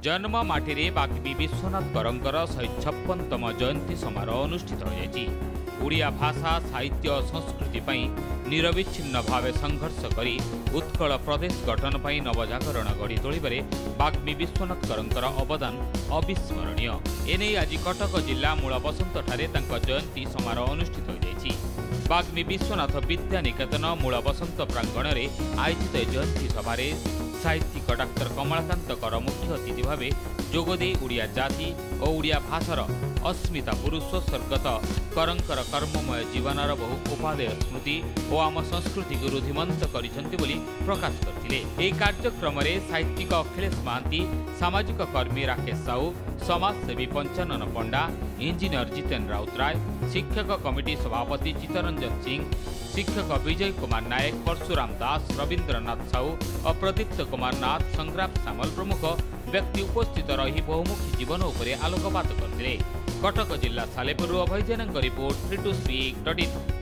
जन्म माटी बाग्मी विश्वनाथ करंकर 156तम जयंती समारोह अनुष्ठित हो ओडिया भाषा साहित्य संस्कृति पई निरविच्छिन्न भावे संघर्ष करी उत्कल प्रदेश गठन पई नवजागरण गढ़ी तोलिबारे बाग्मी विश्वनाथ करंकर अवदान अविस्मरणीय। एने आज कटक जिला मूलबसंत ठारे तांका जयंती समारोह अनुष्ठित हो बाग्मी विश्वनाथ विद्या निकेतन मूलबसंत प्रांगण में आयोजित जयंती सभारे साहित्यिक डाक्तर कमलाकांत कर मुख्य अतिथि भावे जोगदे ओडिया जाति और ओडिया भाषार अस्मिता पुरुष स्वर्गत करंकर कर्ममय जीवनर बहु उपादेय स्मृति और आम संस्कृति को रुधिमंत करिसेंति बोली प्रकाश करथिले। एही कार्यक्रम में साहित्यिक अखिलेश महांती, सामाजिक कर्मी राकेश साहू, समाजसेवी पंचानन पंडा, इंजीनियर जितेन राउतराय, शिक्षक कमिटी सभापति चित्तरंजन सिंह, शिक्षक विजय कुमार नायक, परशुराम दास, रवीन्द्रनाथ साहू और प्रदीप्त कुमार नाथ, संग्राम सामल प्रमुख व्यक्ति उपस्थित रही बहुमुखी जीवन उपरे आलोकपात करथिले। कटक जिला सालेपुर अभय जेनଙ୍କ रिपोर्ट 3 to 3.in।